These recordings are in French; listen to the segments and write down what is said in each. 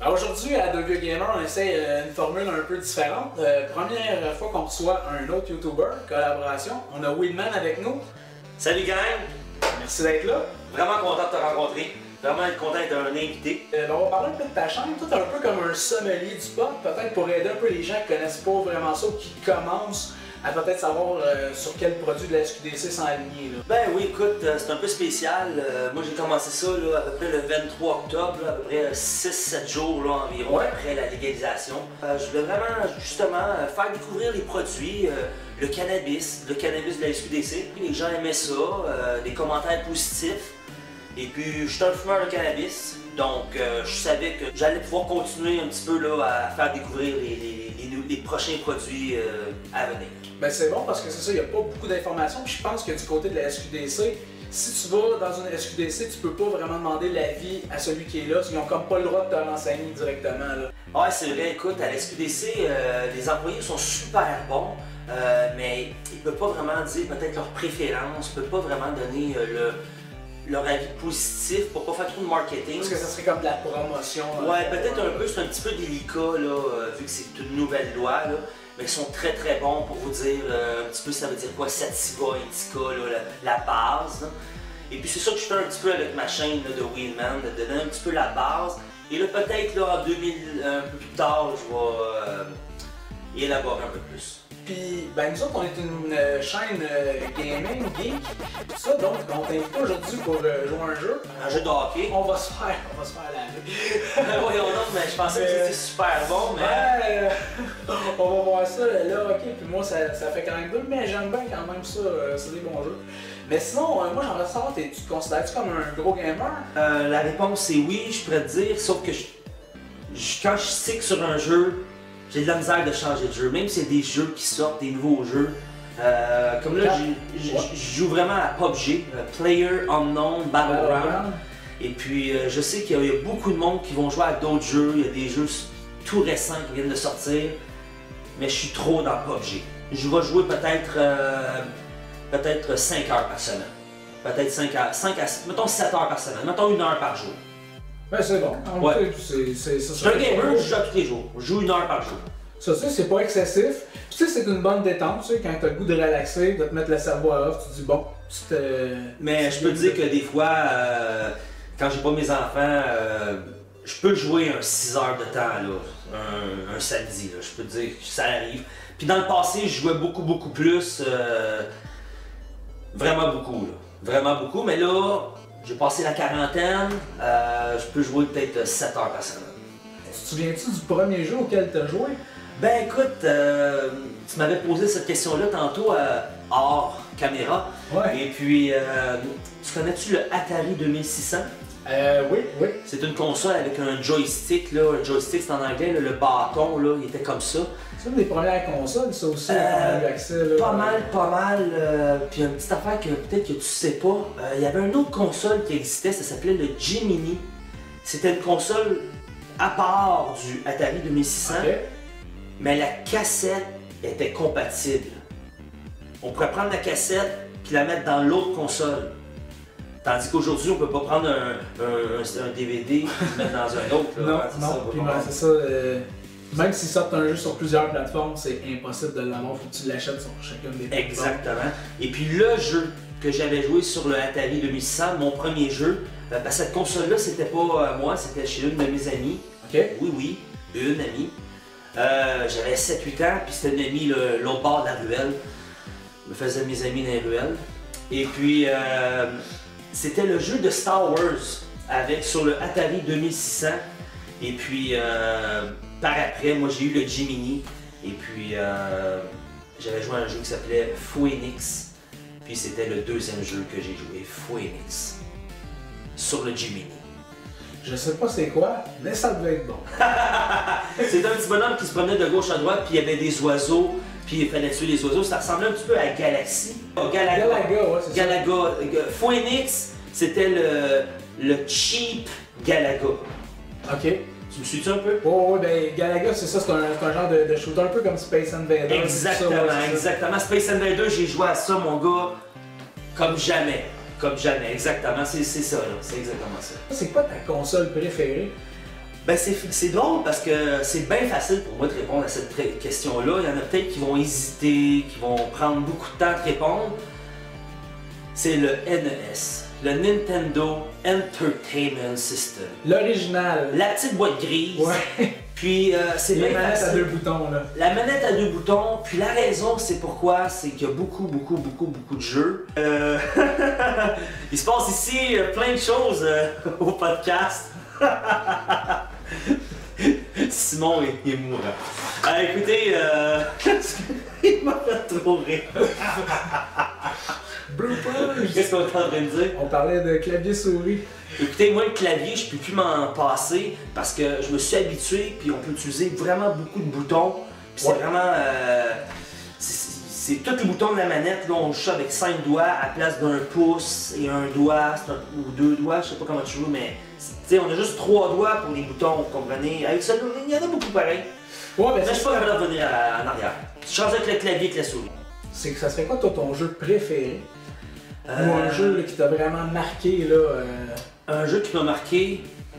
Alors aujourd'hui, à The Vieux Gamer, on essaie une formule un peu différente. Première fois qu'on reçoit un autre YouTuber, collaboration, on a Wheelman avec nous. Salut gang! Merci d'être là. Vraiment content de te rencontrer. Vraiment être content d'être un invité. On va parler un peu de ta chaîne. Toi, t'es un peu comme un sommelier du pot, peut-être pour aider un peu les gens qui connaissent pas vraiment ça ou qui commencent à peut-être savoir sur quel produit de la SQDC s'enligner. Ben oui, écoute, c'est un peu spécial. Moi j'ai commencé ça là, à peu près le 23 octobre, là, à peu près 6-7 jours là, environ après la légalisation. Je voulais vraiment justement faire découvrir les produits, le cannabis de la SQDC. Les gens aimaient ça, des commentaires positifs. Et puis je suis un fumeur de cannabis, donc je savais que j'allais pouvoir continuer un petit peu là, à faire découvrir les prochains produits à venir. Ben c'est bon parce que c'est ça, il n'y a pas beaucoup d'informations. Puis je pense que du côté de la SQDC, si tu vas dans une SQDC, tu peux pas vraiment demander l'avis à celui qui est là, parce qu'ils n'ont comme pas le droit de te renseigner directement. Là. Ouais, c'est vrai, écoute, à la SQDC, les employés sont super bons, mais ils ne peuvent pas vraiment dire peut-être leur préférence, ils ne peuvent pas vraiment donner leur avis positif pour pas faire trop de marketing. Parce que ça serait comme de la promotion. Ouais, peut-être un peu, c'est un petit peu délicat là, vu que c'est une nouvelle loi, là, mais ils sont très très bons pour vous dire un petit peu ça veut dire quoi, sativa, indica, là, la base. Là. Et puis c'est ça que je fais un petit peu avec ma chaîne là, de Wheelman, de donner un petit peu la base. Et là peut-être là en 2000, un peu plus tard, je vais élaborer un peu plus. Puis, ben nous autres, on est une chaîne gaming, geek, tout ça, donc on t'invite aujourd'hui pour jouer à un jeu. Un jeu de hockey. On va se faire la Oui, mais je pensais que c'était super bon, mais... on va voir ça, là, ok, puis moi ça fait quand même deux, mais j'aime bien quand même ça, c'est des bons jeux. Mais sinon, moi j'aimerais savoir, tu te considères-tu comme un gros gamer? La réponse c'est oui, je pourrais te dire, sauf que quand je stick sur un jeu, j'ai de la misère de changer de jeu, même si c'est des jeux qui sortent, des nouveaux jeux. Comme là, je joue vraiment à PUBG, Player Unknown Battleground. Et puis, je sais qu'il y a beaucoup de monde qui vont jouer à d'autres jeux. Il y a des jeux tout récents qui viennent de sortir. Mais je suis trop dans PUBG. Je vais jouer peut-être 5 heures par semaine. Peut-être mettons 7 heures par semaine. Mettons 1 heure par jour. Ben c'est bon. Ouais. Je suis un gamer, je joue à tous les jours. Je joue 1 heure par jour. Ça, c'est pas excessif. Puis tu sais, c'est une bonne détente, tu sais, quand t'as le goût de relaxer, de te mettre le cerveau à off, tu te dis bon, tu te... Mais je peux te dire que des fois, quand j'ai pas mes enfants, je peux jouer un 6 heures de temps, là, un samedi, là, je peux te dire que ça arrive. Puis dans le passé, je jouais beaucoup plus, vraiment beaucoup, là. Vraiment beaucoup, mais là, j'ai passé la quarantaine, je peux jouer peut-être 7 heures par semaine. Tu te souviens-tu du premier jeu auquel tu as joué? Ben écoute, tu m'avais posé cette question-là tantôt hors caméra. Ouais. Et puis, tu connais-tu le Atari 2600? Oui. C'est une console avec un joystick, là. Un joystick c'est en anglais, là, le bâton, là, il était comme ça. C'est une des premières consoles, ça aussi, on a eu accès. Là, pas mal. Puis une petite affaire que peut-être que tu sais pas, il y avait une autre console qui existait, ça s'appelait le Gemini. C'était une console à part du Atari 2600, mais la cassette était compatible. On pourrait prendre la cassette puis la mettre dans l'autre console. Tandis qu'aujourd'hui, on peut pas prendre un DVD et le mettre dans un autre. Là, non, c'est ça. Même s'ils sortent un jeu sur plusieurs plateformes, c'est impossible de l'avoir, faut que tu l'achètes sur chacune des plateformes. Exactement. Et puis le jeu que j'avais joué sur le Atari 2600, mon premier jeu, cette console-là, c'était pas moi, c'était chez une de mes amies. Ok. Oui, une amie. J'avais 7-8 ans, puis c'était une amie l'autre bord de la ruelle. Je me faisais mes amis dans les ruelles. Et puis, c'était le jeu de Star Wars sur le Atari 2600. Et puis, par après, moi j'ai eu le Gemini. Et puis, j'avais joué à un jeu qui s'appelait Phoenix. Puis c'était le deuxième jeu que j'ai joué, Phoenix, sur le Gemini. Je sais pas c'est quoi, mais ça devait être bon. C'était un petit bonhomme qui se promenait de gauche à droite, puis il y avait des oiseaux, puis il fallait tuer les oiseaux. Ça ressemblait un petit peu à Galaxy. Galaga, ouais, c'est ça. Galaga. Phoenix, c'était le cheap Galaga. Ok. Tu me suis-tu un peu? Oh, ben Galaga, c'est ça, c'est un genre de shooter un peu comme Space Invader. Exactement, exactement. Space Invader, j'ai joué à ça, mon gars, comme jamais. Comme jamais, exactement. C'est ça, là. C'est exactement ça. C'est quoi ta console préférée? Ben c'est drôle parce que c'est bien facile pour moi de répondre à cette question-là. Il y en a peut-être qui vont hésiter, qui vont prendre beaucoup de temps à répondre. C'est le NES, le Nintendo Entertainment System. L'original. La petite boîte grise. Ouais. Puis c'est La bien manette facile. à 2 boutons là. La manette à 2 boutons, puis la raison c'est pourquoi, c'est qu'il y a beaucoup de jeux. Il se passe ici plein de choses au podcast. Simon il est mourant. Écoutez, il m'a fait trop rire. Bloopers! Qu'est-ce qu'on est en train de dire? On parlait de clavier souris. Écoutez, moi le clavier, je peux plus m'en passer parce que je me suis habitué, puis on peut utiliser vraiment beaucoup de boutons. Puis c'est vraiment... c'est tous les boutons de la manette, là, on joue avec 5 doigts à la place d'un pouce et un doigt, ou 2 doigts, je sais pas comment tu joues, mais on a juste 3 doigts pour les boutons, vous comprenez? Avec ça, il y en a beaucoup pareil. Ouais, Mais je suis pas capable de revenir en arrière. Tu changes avec le clavier et la souris. C'est que ça serait quoi toi ton jeu préféré? Ou un jeu là, qui t'a vraiment marqué là? Un jeu qui m'a marqué.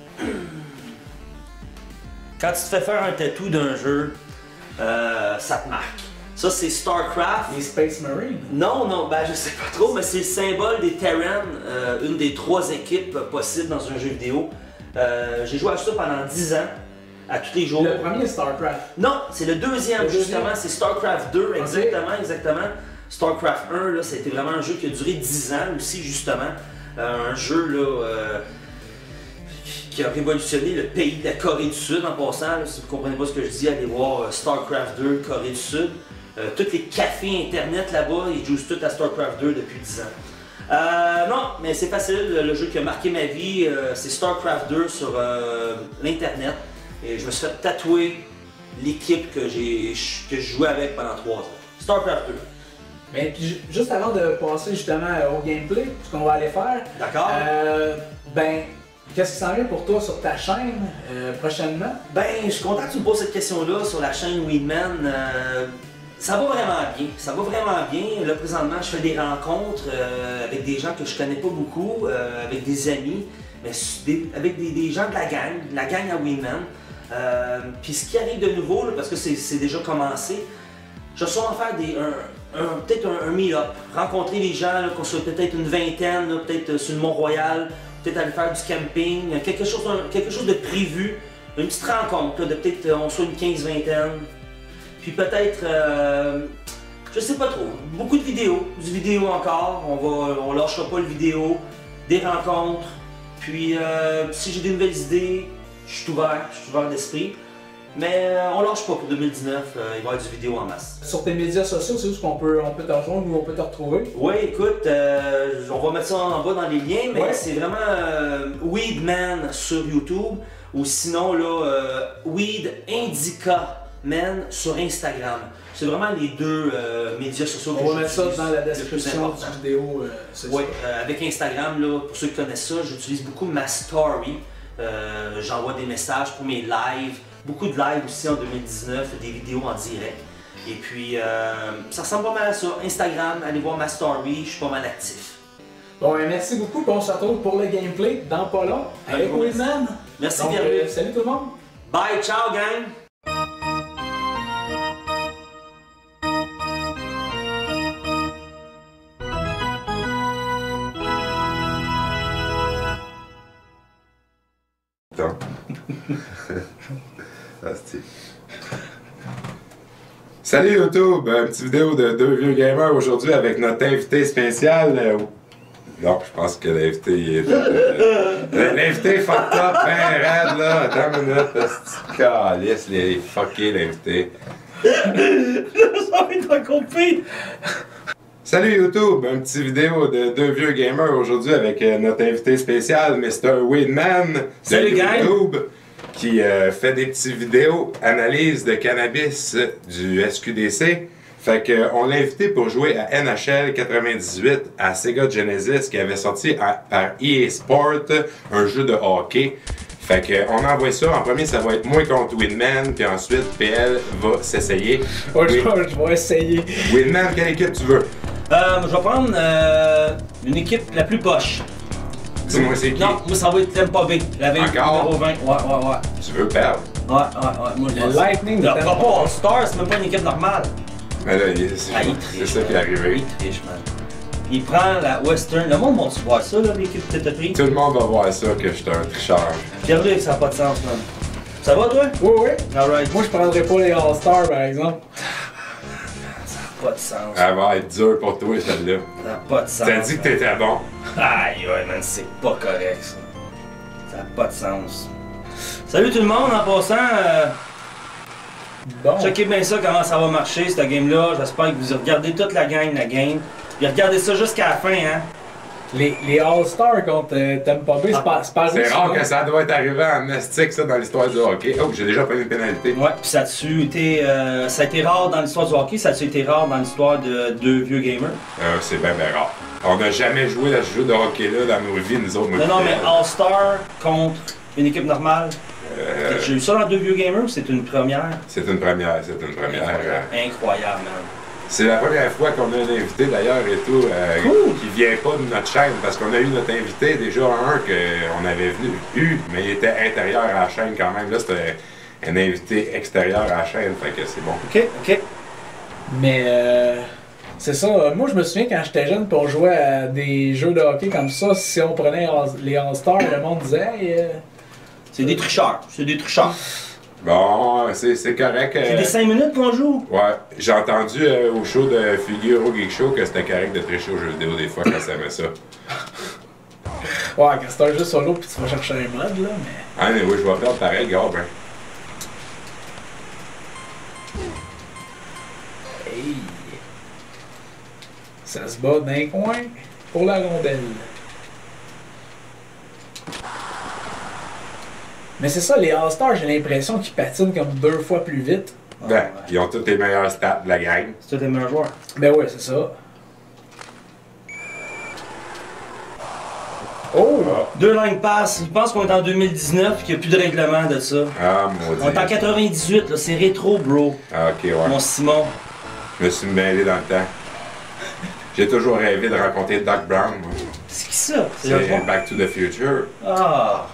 Quand tu te fais faire un tatou d'un jeu, ça te marque. Ça c'est StarCraft. Les Space Marines? Non, ben je sais pas trop, mais c'est le symbole des Terran, une des 3 équipes possibles dans un jeu vidéo. J'ai joué à ça pendant 10 ans, à tous les jours. Le premier StarCraft? Non, c'est le deuxième justement, c'est StarCraft 2, exactement. StarCraft 1, là, c'était vraiment un jeu qui a duré 10 ans aussi, justement. Un jeu là, qui a révolutionné le pays de la Corée du Sud en passant. Là, si vous ne comprenez pas ce que je dis, allez voir StarCraft 2, Corée du Sud. Tous les cafés internet là-bas, ils jouent tous à StarCraft 2 depuis 10 ans. Non, mais c'est facile, le jeu qui a marqué ma vie, c'est StarCraft 2 sur l'internet. Et je me suis fait tatouer l'équipe que je jouais avec pendant 3 ans. StarCraft 2. Mais puis, juste avant de passer justement au gameplay, ce qu'on va aller faire. D'accord. Ben, qu'est-ce qui s'en vient pour toi sur ta chaîne prochainement? Ben, je suis content que tu me poses cette question-là sur la chaîne Weedman. Ça va vraiment bien. Ça va vraiment bien. Là, présentement, je fais des rencontres avec des gens que je connais pas beaucoup, avec des amis, mais avec des gens de la gang à Weedman. Puis ce qui arrive de nouveau, là, parce que c'est déjà commencé, je vais sûrement faire peut-être un meet-up, rencontrer les gens, qu'on soit peut-être une vingtaine, peut-être sur le Mont-Royal, peut-être aller faire du camping, quelque chose de prévu, une petite rencontre, là, de peut-être on soit une 15-vingtaine. Puis peut-être, je sais pas trop, beaucoup de vidéos, du vidéo encore, on lâchera pas le vidéo, des rencontres, puis si j'ai des nouvelles idées, je suis ouvert d'esprit. Mais on lâche pas pour 2019, il va y avoir du vidéo en masse. Sur tes médias sociaux, c'est où qu'on peut te rejoindre ou on peut te retrouver? Oui, écoute, on va mettre ça en bas dans les liens, mais c'est vraiment Weedman sur YouTube, ou sinon là, Weed Indica Man sur Instagram. C'est vraiment les deux médias sociaux que on va mettre ça dans la description de la vidéo. Oui, avec Instagram, là, pour ceux qui connaissent ça, j'utilise beaucoup ma story. J'envoie des messages pour mes lives. Beaucoup de lives aussi en 2019, des vidéos en direct. Et puis, ça ressemble pas mal à ça. Instagram, allez voir ma story, je suis pas mal actif. Bon, merci beaucoup, puis on se retrouve pour le gameplay dans pas long avec Weedman. Merci, donc, bienvenue. Salut tout le monde. Bye, ciao gang. Salut YouTube, une petite vidéo de deux vieux gamers aujourd'hui avec notre invité spécial. Non, je pense que l'invité est... l'invité fucked up, ben raide là. Attends une minute, c'est calice, les fucké l'invité. J'ai envie de recouper. Salut YouTube, une petite vidéo de deux vieux gamers aujourd'hui avec notre invité spécial, Mr. Weedman de YouTube, qui fait des petites vidéos analyse de cannabis du SQDC. Fait que on l'a invité pour jouer à NHL 98 à Sega Genesis qui avait sorti par EA Sport, un jeu de hockey. Fait que on envoie ça. En premier, ça va être moi contre Weedman, puis ensuite PL va s'essayer. Ouais, je vais essayer. Weedman, quelle équipe tu veux? Je vais prendre une équipe la plus poche. Dis-moi c'est qui? Non, moi ça va être Tampa Bay. La Encore? numéro 20. Ouais. Tu veux perdre? Ouais. Moi, Le Lightning de le Tampa. pas All-Star, c'est même pas une équipe normale. Mais là, Il c'est triche, ça qui est arrivé. Il triche, man. Il prend la Western. Le monde va-tu voir ça, là, l'équipe que t'as pris? Tout le monde va voir ça que je suis un tricheur. Pierre-Luc, ça n'a pas de sens, man. Ça va, toi? Oui. Alright. Moi, je prendrais pas les All-Stars, par exemple. Ça n'a pas de sens. Elle va être dure pour toi, celle-là. Ça n'a pas de sens. T'as dit que t'étais bon. Aïe, ouais, man, c'est pas correct, ça. Ça n'a pas de sens. Salut tout le monde, en passant. Bon. Checkez bien ça, comment ça va marcher, cette game-là. J'espère que vous regardez toute la game. Puis regardez ça jusqu'à la fin, hein. Les All-Stars contre Tampa Bay, c'est pas C'est rare que ça doit être arrivé en mystique, ça, dans l'histoire du hockey. Oh, j'ai déjà pris une pénalité. Ouais, puis ça a été rare dans l'histoire du hockey, ça a été rare dans l'histoire de deux vieux gamers. C'est bien rare. On n'a jamais joué à ce jeu de hockey-là dans nos vies, nous autres. Non, mais All-Star contre une équipe normale. J'ai eu ça dans deux vieux gamers, c'est une première. C'est une première. Incroyable, man. C'est la première fois qu'on a un invité d'ailleurs et tout, Cool. qui vient pas de notre chaîne, parce qu'on a eu notre invité déjà un qu'on avait eu, mais il était intérieur à la chaîne quand même. Là, c'était un invité extérieur à la chaîne, fait que c'est bon. Ok. Mais c'est ça, moi je me souviens quand j'étais jeune pour jouer à des jeux de hockey comme ça, si on prenait les All-Stars, le monde disait hey, C'est des tricheurs. Bon, c'est correct. C'est des 5 minutes qu'on joue. Ouais, j'ai entendu au show de Figure au Geek Show que c'était correct de tricher aux jeux vidéo des fois quand ça met ça. Ouais, quand c'est un jeu solo puis tu vas chercher un mode là, mais. Ah mais oui, je vais perdre pareil, gars, ben. Hey! Ça se bat d'un coin pour la rondelle. Mais c'est ça, les All-Stars, j'ai l'impression qu'ils patinent comme 2 fois plus vite. Ben, ils ont tous les meilleurs stats de la gang. C'est tous les meilleurs joueurs. Ben ouais, c'est ça. Oh! Ah, 2 lignes passent. Je pense qu'on est en 2019 et qu'il n'y a plus de règlement de ça. ah maudit. On est en 98, là, c'est rétro, bro. Ah, ok, ouais. Mon Simon. Je me suis mêlé dans le temps. J'ai toujours rêvé de rencontrer Doc Brown, moi. C'est qui ça? C'est le C'est bon. Back to the Future. Ah!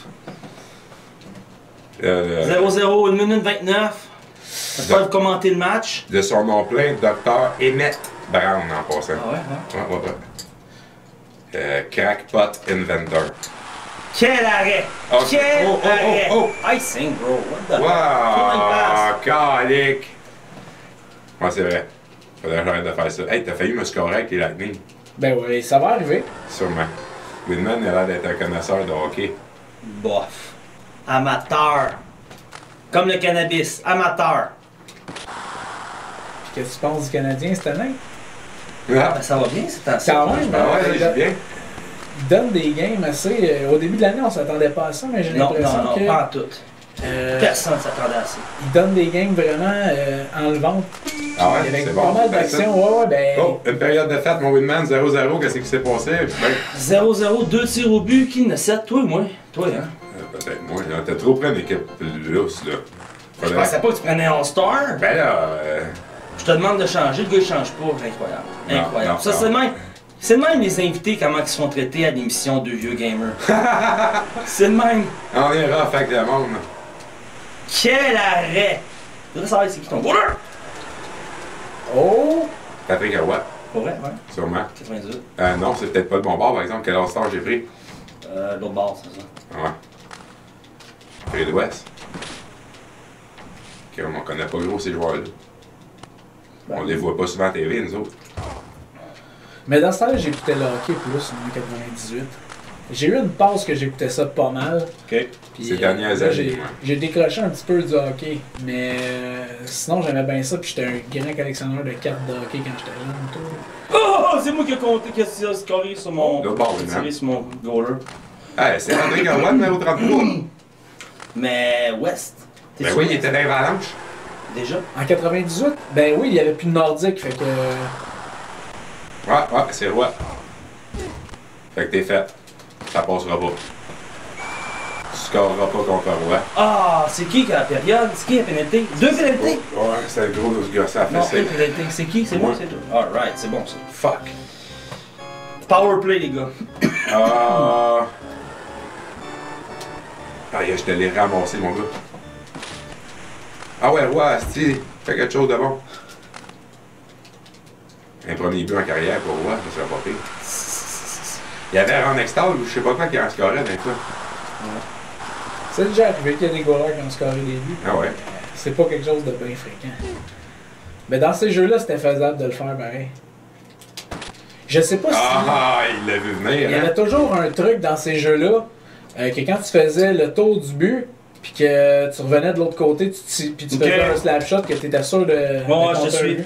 0-0, 1 minute 29. J'espère que vous commentez le match. De son nom plein, Dr. Emmett Brown, en passant. Ah ouais, hein? Ouais. Crackpot Inventor. Quel arrêt! Oh, Quel oh, oh, arrêt! oh, I sing, bro. What the Wow! Calique! Ouais, c'est vrai. Faudrait que j'arrête de faire ça. Hey, t'as failli me scorer avec les Lightning. Ben ouais, ça va arriver. Sûrement. Whitman a l'air d'être un connaisseur de hockey. Bof. Amateur. Comme le cannabis. Amateur. Qu'est-ce que tu penses du Canadien cette année? Ah, Ben, ça va bien, c'est temps. Quand même, ah ouais, j'ai bien. Il donne des games assez. Au début de l'année, on s'attendait pas à ça, mais j'ai Non, l'impression non, que. non, pas en tout. Personne ne s'attendait à ça. Il donne des games vraiment enlevantes. Ah ouais, Avec c'est pas bon. mal d'actions. Ouais, ben. Oh, une période de fête, mon Whitman, 0-0, qu'est-ce qui s'est passé? Ben, 0-0, 2 tirs au but, qui ne sait? Toi ou moi? Toi, hein? peut-être moi, là. T'as trop pris une équipe lousse, là. Je Faudrait- pensais pas que tu prenais un All-Star. Ben là, Je te demande de changer, le gars il change pas. Incroyable. Non, Incroyable. non, Ça, non. c'est le même. C'est le même les invités, comment ils se font traiter à l'émission de vieux gamers. C'est le même. on est rough avec le monde. Quel arrêt! Je voudrais savoir c'est qui ton goaler. Oh! Patrick Roy, Pas vrai, ouais. sûrement. 98. Non, c'est peut-être pas le bon bord, par exemple. Quel All-Star j'ai pris? L'autre bord, c'est ça. Ouais. Pris de l'Ouest. Ok, on connaît pas gros ces joueurs-là. Ben, On les voit pas souvent à TV, nous autres. Mais dans ce temps-là, j'écoutais le hockey plus en 98. J'ai eu une passe que j'écoutais ça pas mal. Ok. Puis, Ces dernières là, années, j'ai ouais. j'ai décroché un petit peu du hockey. Mais sinon, j'aimais bien ça. Puis j'étais un grand collectionneur de cartes de hockey quand j'étais jeune. Tout. Oh, c'est moi qui ai compté, qui a scoré sur mon. L'autre bord, qui a maintenant. tiré sur mon goaler. Hey, c'est André Garwan, numéro 33. Mais West. Ben oui, il était dans les Avalanches. Déjà. En 98, ben oui, il y avait plus de Nordique. Fait que. Ouais, c'est Roy. Fait que t'es fait. Ça passera pas. Tu scoreras pas contre Roy. Ah, c'est qui a la période? C'est qui la pénalité? 2 pénalités? Ouais, c'est le gros de ce gars, ça a fait Non, ça. une pénalité. C'est qui? C'est moi, Ouais. c'est toi. Alright, c'est bon ça. Fuck. Power play, les gars. Ah! Ah, je te l'ai ramassé, mon gars. Ah ouais, ouais, Asti, fais quelque chose de bon. Un premier but en carrière pour Roy, ça serait pas pire. Il y avait Ron Extall ou je sais pas quoi qui en scorait d'un fois. C'est déjà arrivé qu'il y a des goalers qui ont scoré des buts. Ah ouais? C'est pas quelque chose de bien fréquent. Mais dans ces jeux-là, c'était faisable de le faire pareil. Je sais pas si... Ah, il l'a vu venir, Il y avait toujours un truc dans ces jeux-là, que quand tu faisais le tour du but, puis que tu revenais de l'autre côté, puis tu faisais un slap shot, que tu étais sûr de... Bon, de je compter un suis. but.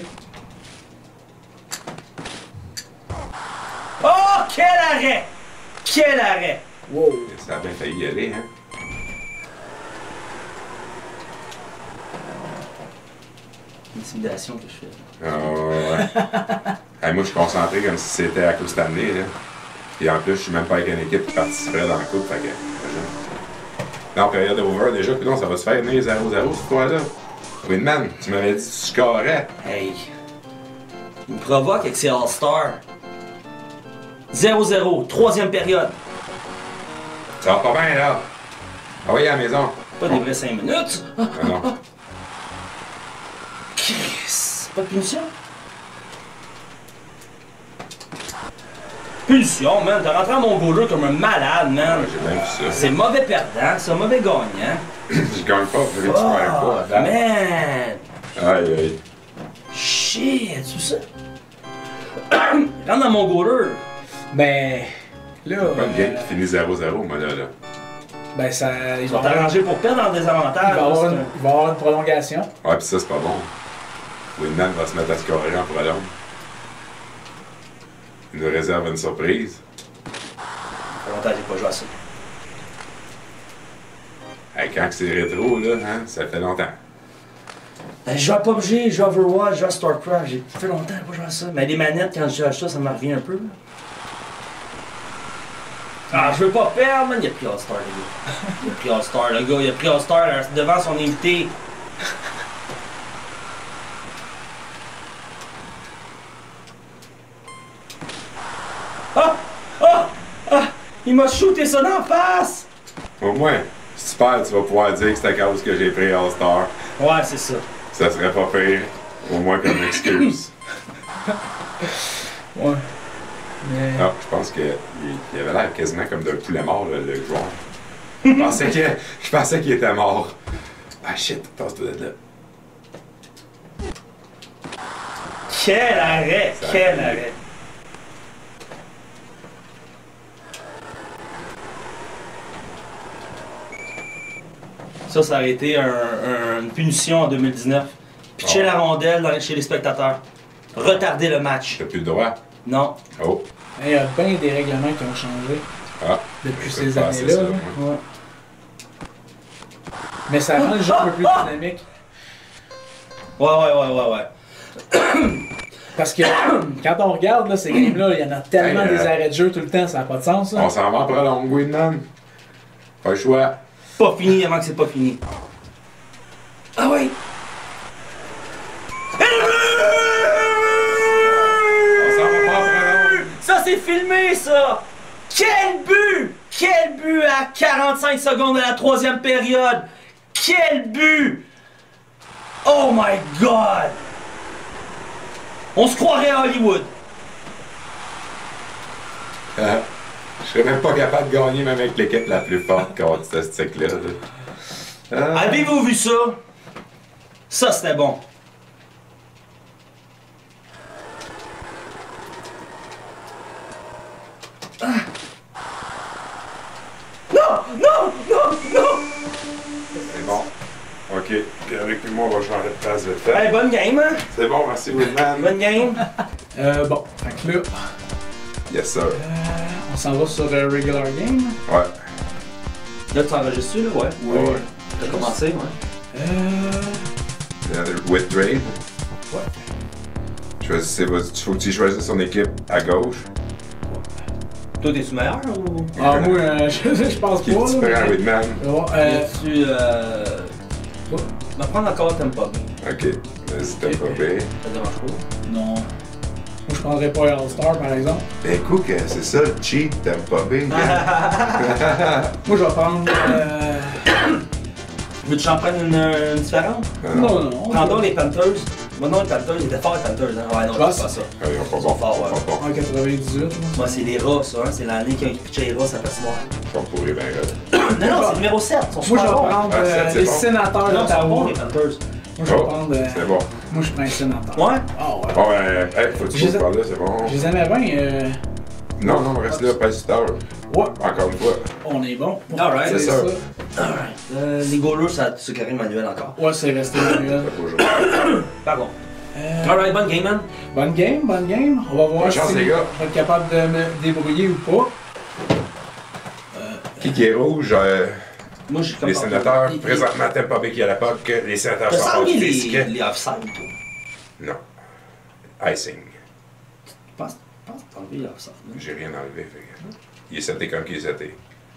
Oh, quel arrêt! Quel arrêt! Wow! Ça a bien failli y aller, hein? Intimidation que je fais. Ah ouais. Hey, moi, je suis concentré comme si c'était à Coupe Stanley, là. Et en plus, je suis même pas avec une équipe qui participerait dans la coupe, fait que... Non, période over, déjà, puis non, ça va se faire venir 0-0 cette fois-là. Winman, tu m'avais dit que tu scorais. Hey! Il me provoque avec ses All-Stars. 0-0, troisième période. Ça va pas bien, là. Ah oui, à la maison. Pas des vrais 5 minutes. Ah non. Chris, pas de punition? Punition, man. T'as rentré à mon goaler comme un malade, man. Ouais, j'ai bien vu ça. C'est mauvais perdant, c'est un mauvais gagnant. Je gagne pas, je vais te faire Oh, pas. man! Aïe, aïe. Shit, tu sais ça? Rentre dans mon goaler. Ben... Là... Pas une game qui finit 0-0, moi, là. Ben ça... Il Ils va vont t'arranger pour perdre en désavantage. il va avoir une prolongation. Ouais, pis ça, c'est pas bon. Winman va se mettre à scorer en prolonge. Il nous réserve une surprise. Ça fait longtemps que j'ai pas joué à ça. Hey, quand c'est rétro, là, hein, ça fait longtemps. Ben, je joue à PUBG, je joue à Overwatch, je joue à StarCraft. J'ai fait longtemps que j'ai pas joué à ça. Mais les manettes, quand je joue à ça me revient un peu. Là. Ah, je veux pas perdre, man. Il a pris All-Star, le gars. Il a pris All-Star, le gars. Il a pris All-Star devant son invité. Ah! Ah! Ah! Il m'a shooté ça d'en face! Au moins, si tu perds, tu vas pouvoir dire que c'est à cause que j'ai pris All-Star. Ouais, c'est ça. Ça serait pas pire. Au moins comme excuse. Ouais. Mais... Ah, je pense qu'il avait l'air quasiment comme d'un poulet mort, là, le joueur. Je pensais qu'il était mort. Ah shit, passe-toi de là. Quel arrêt! Ça Quel a arrêt! Ça aurait été une punition en 2019. Pitcher la rondelle chez les spectateurs. Retarder le match. T'as plus le droit? Non. Oh. Il y a bien des règlements qui ont changé Ah. depuis Je peux ces passer années-là. ça, là. moi. Ouais. Mais ça rend le jeu un peu plus dynamique. Ouais. Parce que quand on regarde là, ces games-là, il y en a tellement Hey, des arrêts de jeu tout le temps, ça n'a pas de sens. Là. On s'en va en prolonge, Winman. Pas le choix. Pas fini avant que c'est pas fini. Ah oui! On s'en va pas en prolonge. Ça c'est filmé ça! Quel but! Quel but à 45 secondes de la troisième période! Quel but! Oh my god! On se croirait à Hollywood! Je serais même pas capable de gagner même avec l'équipe la plus forte contre ce stick-là. Ah. Avez-vous vu ça? Ça c'était bon. Ah. Non! C'est bon. Ok, puis avec moi, on va changer de place de fait. Hey, bonne game, hein? C'est bon, merci Winman. Bonne game. Bon, fait que là, Yes sir. on s'en va sur le regular game. Ouais. Là, tu enregistres, là? Ouais. Ouais. T'as commencé, ouais. With trade. Ouais. Choisissez votre. Faut que tu choisisses son équipe à gauche. Toi, t'es-tu meilleur ou. Ah, moi, je pense Qui est pas. différent Là, Winman. Tu vas prendre encore Tampa Bay. Ok. Vas-y, t'as pas bien. Ça te dérange pas? non. Moi, je je prendrais pas All-Star par exemple. Ben écoute, c'est ça le cheat, t'aimes pas bien. Moi je vais prendre. Veux-tu que j'en prenne une différente? Non, non. Prendons les Panthers. Moi non, les Panthers, ils étaient forts les Panthers. Hein? Ouais, non, Je pense. c'est pas ça. Ils sont pas Ils sont bons. forts, ouais. Ils sont En 98. Moi, c'est les rats, ça. Hein? C'est l'année qu'ils ont pitché les rats, ça passe moi. pas pourris, ben là. Non, non, c'est le numéro 7. Ils sont Moi je vais super bons. prendre Ah, sept, c'est les bon. sénateurs Non, ils sont bons, d'Ottawa. les Panthers. Moi je vais prendre. C'est bon. Moi je prends les sénateurs. Ouais? Ah ouais. Bon, hey, faut-tu Je qu'on les- parle là, c'est bon. Je les aimais bien. Non, non, reste là, pas du heure. Ouais, Encore une fois. on est bon. Alright, c'est ça. Alright. Les goalers, c'est Karim Manuel encore. Ouais, c'est resté manuel. Ça faut jouer. Pardon. Alright, bonne game, man. Bonne game, bonne game. On va voir Bonne chance, si les gars. je vais être capable de me débrouiller ou pas. Qui est rouge? Moi, j'ai comme Les sénateurs. Présentement, t'aimes pas bien qu'il y a la POC. Les sénateurs T'as sont senti pas physiques. les offside, toi? Non. Icing. Je pense que t'as enlevé les offside. hein? J'ai rien enlevé. Fait que... Il est seté comme qu'il est seté.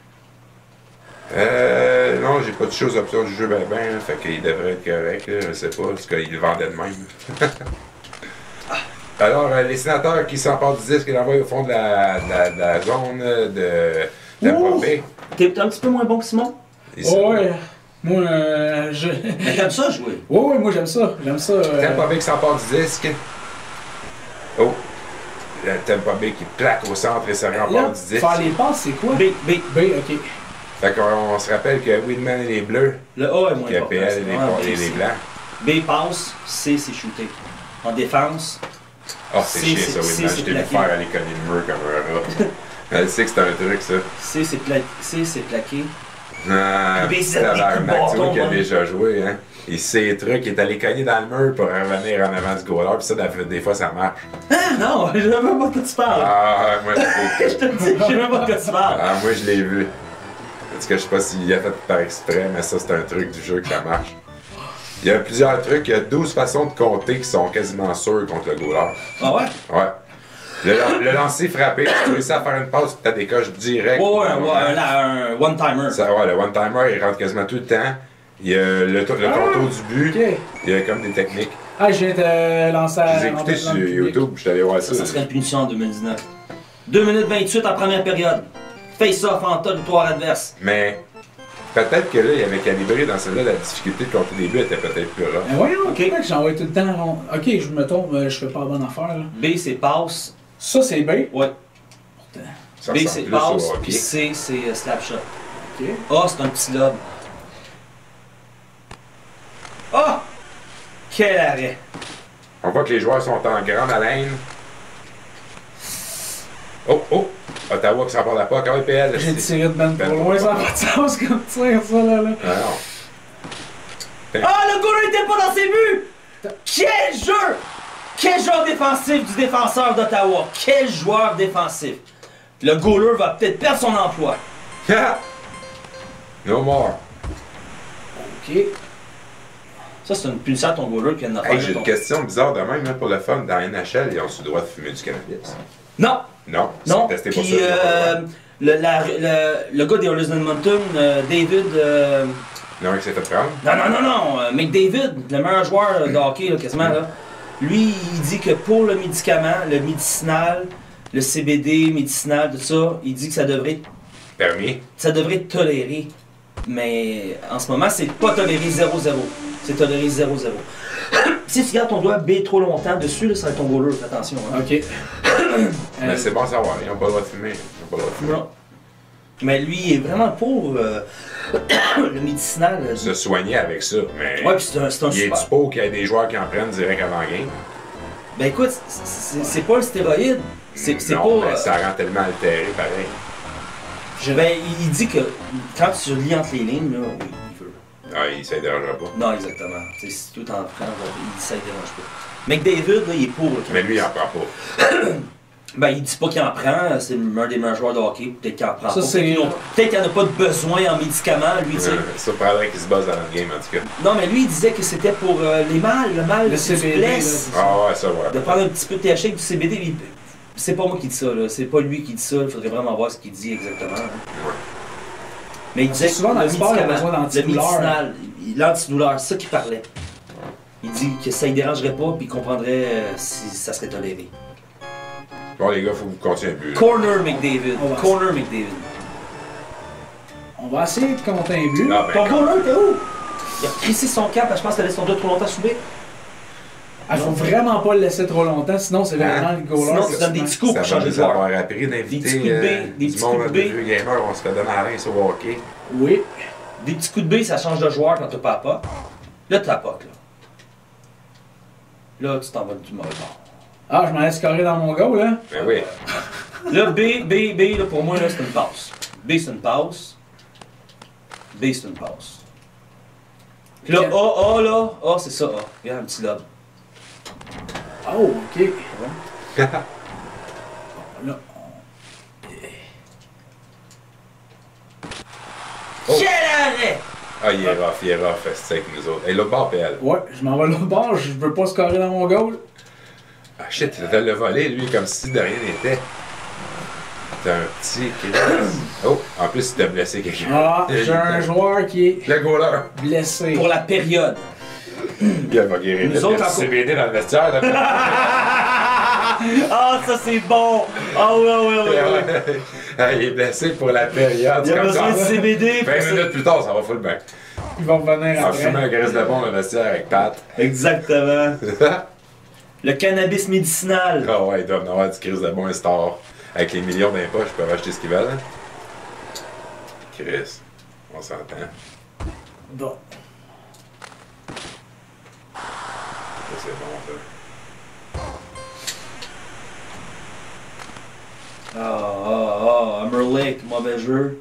Non, j'ai pas de choses options du jeu ben ben, fait qu'il devrait être correct, là, je sais pas, parce qu'il le vendait de même. Alors, les sénateurs qui s'emparent du disque et l'envoient au fond de la zone de Ouh! Bay. T'es un petit peu moins bon que Simon? Ouais. Moi, je. Mais t'aimes ça jouer? Ouais, moi j'aime ça. J'aime ça. Tampa Bay qui s'empare du disque. Oh! Tampa Bay qui plaque au centre et se Là, rempart du disque. faire les passes, c'est quoi? B, B. B, ok. Fait qu'on se rappelle que Whitman et les Bleus, Le A est moins que important. PL et c'est vraiment B, les C. Blancs. B passe, C c'est shooter. En défense, Oh, c'est chiant ça, c'est Whitman. Je t'ai vu plaqué. faire aller cogner le mur comme un rat. Elle sait que c'est un truc, ça. C c'est plaqué. Ah, B, c'est tabarnak, des coups tu vois bâtons, qu'il a hein. déjà joué, hein. Il sait les trucs, il est allé cogner dans le mur pour revenir en avant du goaler, pis ça, des fois, ça marche. Ah non, je sais même pas de quoi tu parles. Ah, moi, Je te dis, je sais même pas de quoi tu parles. Ah, moi, je l'ai vu. En tout cas, je sais pas s'il a fait par exprès, mais ça, c'est un truc du jeu que ça marche. Il y a plusieurs trucs, il y a 12 façons de compter qui sont quasiment sûres contre le goaler. Ah ouais? Ouais. Le lancer frappé, tu réussis à faire une passe, t'as des coches directes. Ouais, un one-timer. Ça, ouais, le one-timer, il rentre quasiment tout le temps. Il y a le contour du but. Ok. Il y a comme des techniques. Ah, je viens de lancer Je les ai écoutés sur YouTube, je suis allé voir ça. Ça serait une punition en 2019. 2 minutes 28 en première période. Face-off en territoire adverse. Mais peut-être que là, il avait calibré dans celle-là, la difficulté de compter des buts était peut-être plus là. Mais voyons, Ok. pourquoi que j'envoie tout le temps. Ok, je me trompe, je fais pas la bonne affaire là. B c'est passe. Ça, c'est B. Ouais. Ça B ressemble c'est plus au passe. hockey. Puis C c'est slap shot. Ok. A c'est un petit lob. Ah! Quel arrêt! On voit que les joueurs sont en grande haleine. Oh, oh! Ottawa qui s'empare la POC. Ah oui, PL. J'ai tiré de ben Ben trop loin, ça n'a pas de sens comme tir, ça là. Ah non. Ah, le goaler n'était pas dans ses buts! Quel jeu! Quel joueur défensif du défenseur d'Ottawa! Quel joueur défensif! Le goaler va peut-être perdre son emploi. No more. Ok. Ça, c'est une punition à ton goaler qui vient de faire. Hey, j'ai une question bizarre de même, hein, pour le fun. Dans NHL, ils ont-tu le droit de fumer du cannabis? Non! Non. Ils Non! sont testés pour Puis ça. ils ont pas le droit. le gars des Oilers d'Edmonton, David... Non, il s'est fait prendre. Non, McDavid, le meilleur joueur de hockey, là, quasiment, là, lui, il dit que pour le médicament, le médicinal, le CBD, médicinal, tout ça, il dit que ça devrait être toléré. Mais en ce moment, c'est pas toléré 0-0. C'est toléré 0-0. Si tu gardes ton doigt B trop longtemps dessus, là, ça va être ton goaler, fais attention. Hein. Ok. Mais c'est bon à savoir, ils n'ont pas le droit de fumer. Ils ont pas le droit de fumer. Non. Mais lui, il est vraiment pour le médicinal. Se soigner avec ça, mais. Ouais, puis c'est un il est super. du pot qu'il y ait des joueurs qui en prennent direct avant la game. Ben écoute, c'est pas le stéroïde. C'est Non, pas. mais ça rend tellement altéré, pareil. Ben, il dit que quand tu lis entre les lignes, là, oui, il veut. Ah, ça ne dérangera pas. Non, exactement. Tu sais, si tout en prend, il dit ça ne dérange pas. McDavid, là, il est pour le Mais lui, il en prend pas. Ben, il dit pas qu'il en prend, c'est un des meilleurs joueurs de hockey, peut-être qu'il en prend Ça, pas. c'est- Peut-être qu'il n'y en a pas de besoin en médicaments, lui, tu sais. Ça prendrait qu'il se base dans notre game, en tout cas. Non, mais lui, il disait que c'était pour les mâles, le mal, Le si tu CBD, blesses, là, Ah ouais, ça, ouais. de prendre un petit peu de THC avec du CBD. C'est pas moi qui dis ça, là. C'est pas lui qui dit ça. Il faudrait vraiment voir ce qu'il dit exactement. hein. Mais il disait C'est souvent que dans le le sport, il y a médicament, besoin le d'antidouleur. médicinal, l'antidouleur, c'est ça qu'il parlait. Il dit que ça ne dérangerait pas, puis il comprendrait si ça serait toléré. Bon, les gars, faut que vous continuez un but. Corner McDavid. On va Corner McDavid. On va essayer de compter un but. Ah, ben, Ton goaler, t'es où? Il a crissé son cap, je pense que t'as laissé son dos trop longtemps sous B. Il faut vraiment pas le laisser trop longtemps, sinon c'est vraiment le goaler. Sinon, tu donnes des petits coups pour ça va changer de nous joueur. avoir appris d'inviter Des petits coups de B, des du petits monde coups de de B. vieux gamers, on se fait donner à rein sur hockey. Oui. Des petits coups de B, ça change de joueur quand t'as pas à puck. Là, t'as pas, là. Là, tu t'en vas du mauvais bord. Ah, je m'en laisse scorer dans mon goal, là. Ben oui. Là, B, là, pour moi, là, c'est une passe. B, c'est une passe. B, c'est une passe. Puis là, A, là, A, c'est ça, A. Regarde, un petit lobe. Oh, ok. Là, Oh. Quel arrêt! Ah, il est rough, c'est avec nous autres. Et l'autre bord, PL. ouais, je m'en vais l'autre bord, je veux pas scorer dans mon goal. Ah shit, il a le volé, lui, comme si de rien n'était. T'as un petit Oh, en plus, il t'a blessé quelqu'un. Ah, j'ai un joueur qui est Le goaler. blessé. Pour la période. Il va guérir. Nous Il y a autres, du encore- CBD dans le vestiaire. Là. Ah, ça c'est bon! Ah ouais. Ah, il est blessé pour la période. Il y a Comme besoin de ça. CBD. 20 minutes plus tard, ça va full bien. Il va revenir On va fumer après. un graisse de bon dans le vestiaire avec Pat. Exactement. Le cannabis médicinal. Ah ouais, ils doivent en avoir du Chris de bon un star. Avec les millions d'impôts, je peux acheter ce qu'ils veulent. Hein? Chris, on s'entend. Bon. Ça, c'est bon, ça. Hammerlake, mauvais jeu.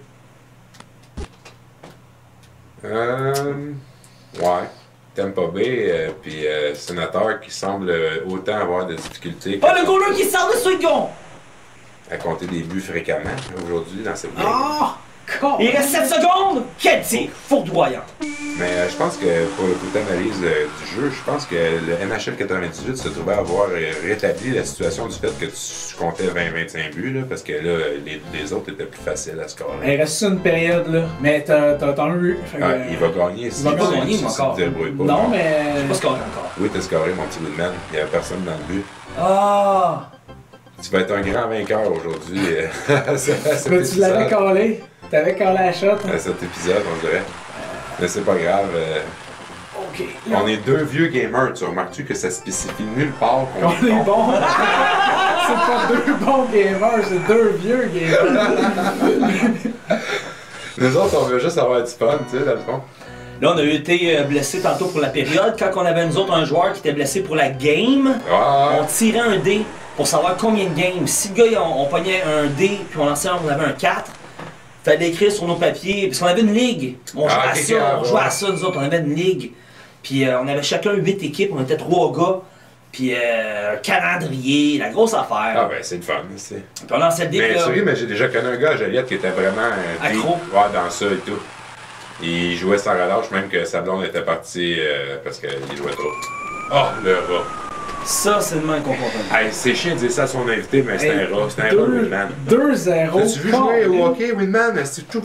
Ouais. Tampa Bay, puis sénateur qui semble autant avoir de difficultés Oh, le goaler qui sort de second! à compter des buts fréquemment aujourd'hui dans cette game. Ah! Il reste 7 secondes! Quel tir! Fourdoyant! Mais je pense que pour le côté analyse du jeu, je pense que le NHL 98 se trouvait avoir rétabli la situation du fait que tu comptais 20-25 buts, là, parce que là, les autres étaient plus faciles à scorer. Il reste une période, là. Mais t'as un but. Fait que, Ah, il va gagner si va pas gagner, si encore. tu te débrouilles pas. Non, mais. J'ai pas scoré encore. Oui, t'as scoré, mon petit Woodman. Il n'y avait personne dans le but. Ah! Tu vas être un grand vainqueur aujourd'hui. Mais tu l'avais calé. T'avais calé la shot. Hein? À cet épisode, on dirait. Mais c'est pas grave. Ok. On est deux vieux gamers. Tu remarques-tu que ça spécifie nulle part qu'on On est bon. C'est pas deux bons gamers, c'est deux vieux gamers. Nous autres, on veut juste avoir du fun, tu sais, dans le fond. Là, on a été blessé tantôt pour la période. Quand on avait nous autres un joueur qui était blessé pour la game, on Ouais. tirait un dé pour savoir combien de games. Si le gars, on pognait un dé, puis on lançait on avait un 4, fallait écrire sur nos papiers, parce qu'on avait une ligue. On jouait à ça, on jouait à ça, nous autres, on avait une ligue. Puis on avait chacun 8 équipes, on était 3 gars. Puis un calendrier, la grosse affaire. Ah ben, c'est le fun, tu sais. Puis on lançait le dé, Mais puis là, sérieux, mais j'ai déjà connu un gars à Joliette qui était vraiment Accro. Ouais, dans ça et tout. Il jouait sans relâche, même que sa blonde était partie parce qu'il jouait trop. Oh, le rat. ça, c'est le moins comportement. Hey, c'est chiant de dire ça à son invité, mais c'est un rat. C'est un rat, Winman. 2-0. T'as-tu vu jouer au hockey, Winman? C'est tout,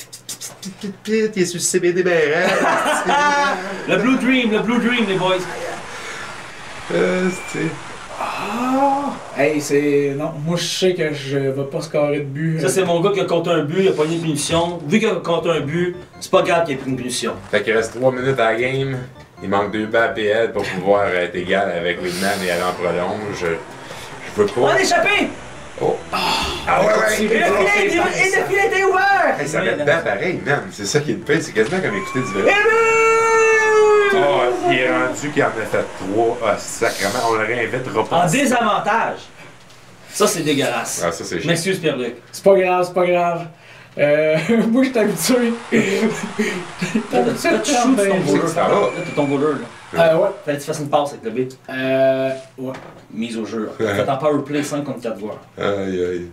il est sur le CBD BRL. Le Blue Dream, les boys. C'est... Ah! Hey, c'est. Non, moi je sais que je vais pas scorer de but. Ça, c'est mon gars qui a compté un but, il a pogné une punition. Vu qu'il a compté un but, c'est pas grave qu'il ait pris une punition. Fait qu'il reste 3 minutes à la game. Il manque 2 bas à PL pour pouvoir être égal avec Winman et aller en prolonge. Je veux On pas. a échappé! Oh! Ah ouais, Et le filet était ouvert! Hey, ça va être dedans pareil, man. C'est ça qui est le pire, c'est quasiment comme écouter du vélo. Et but! Oh, il est rendu qu'il en a fait 3. Ah, sacrément, on le réinvitera pas. En désavantage. Ça, c'est dégueulasse. Ah, ça, c'est Je chiant. m'excuse, Pierre-Luc. C'est pas grave, c'est pas grave. Moi je suis habitué. Là, tu shoots ton C'est goaler. que ça va. Là, t'es ton goaler, là. Ouais. Fallait que tu fasses une passe avec le B. Ouais. Mise au jeu. Faites en power play 5 contre 4 joueurs. Aïe, aïe.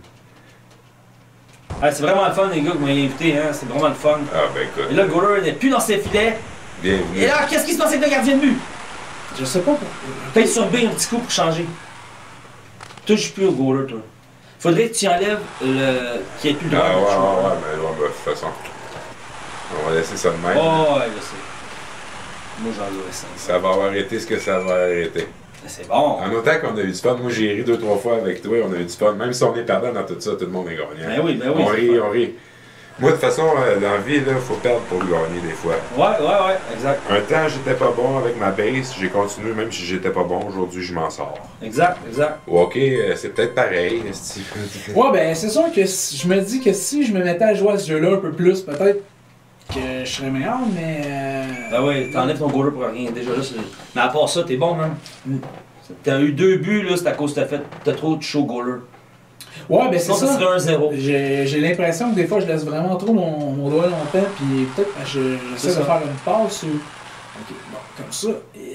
Ah, c'est vraiment le fun, les gars, que vous m'avez invité, hein. C'est vraiment le fun. Ah, ben écoute, Et là, le goaler n'est plus dans ses filets. bienvenue. Et là, qu'est-ce qui se passe avec le gardien de but? Je sais pas pourquoi. Peut-être sur B un petit coup pour changer. Touche plus au goaler, toi. Faudrait que tu enlèves le. Qu'il n'y ait plus de Ah, droit ouais, de jouer. ouais, mais ouais, ben, de toute façon. On va laisser ça de même. Oh, ouais, je sais. Moi, j'en aurais ça. Ça va arrêter ce que ça va arrêter. C'est bon. En autant qu'on a eu du fun, moi j'ai ri 2-3 fois avec toi, on a eu du fun. Même si on est perdant dans tout ça, tout le monde est gagnant. Ben oui. On rit, on rit. Moi, de toute façon, dans la vie, il faut perdre pour gagner des fois. Ouais, exact. Un temps, j'étais pas bon avec ma base, j'ai continué, même si j'étais pas bon, aujourd'hui, je m'en sors. Exact. Au hockey, c'est peut-être pareil. Ouais, ben c'est sûr que je me dis que si je me mettais à jouer à ce jeu-là un peu plus, peut-être que je serais meilleur, mais. Ben oui, t'enlèves ton goaler pour rien. Déjà là, mais à part ça, t'es bon, man. T'as eu 2 buts, là, c'est à cause que t'as trop de show goaler. Ouais, ben c'est Sinon, ça. ça serait 1-0. J'ai l'impression que des fois je laisse vraiment trop mon doigt longtemps, puis peut-être que j'essaie de faire une passe ou. Ok, bon, comme ça.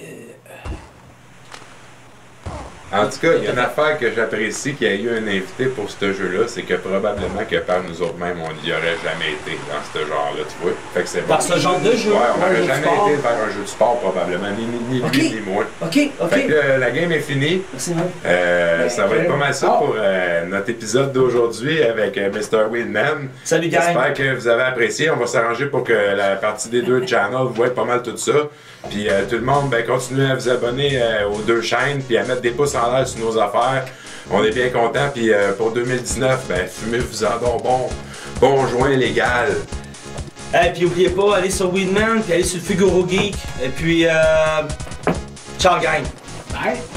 En tout cas, il y a une affaire que j'apprécie qu'il y ait eu un invité pour ce jeu-là, c'est que probablement que par nous autres mêmes, on n'y aurait jamais été dans ce genre-là, tu vois. Fait que c'est bon. Dans ce genre de jeu? Ouais, on n'aurait jamais été vers un jeu de sport probablement, ni lui ni moi. Ok. Fait que la game est finie. Merci, man. Ça va être pas mal ça pour notre épisode d'aujourd'hui avec Mr. Weedman. Salut, gang. J'espère que vous avez apprécié. On va s'arranger pour que la partie des 2 channels voit pas mal tout ça. Puis tout le monde, continuez à vous abonner aux 2 chaînes, puis à mettre des pouces en l'air sur nos affaires. On est bien contents. Puis pour 2019, fumez-vous-en donc bon joint légal. Et puis oubliez pas, allez sur Weedman, puis allez sur Figaro Geek. Et puis, ciao gang. Bye.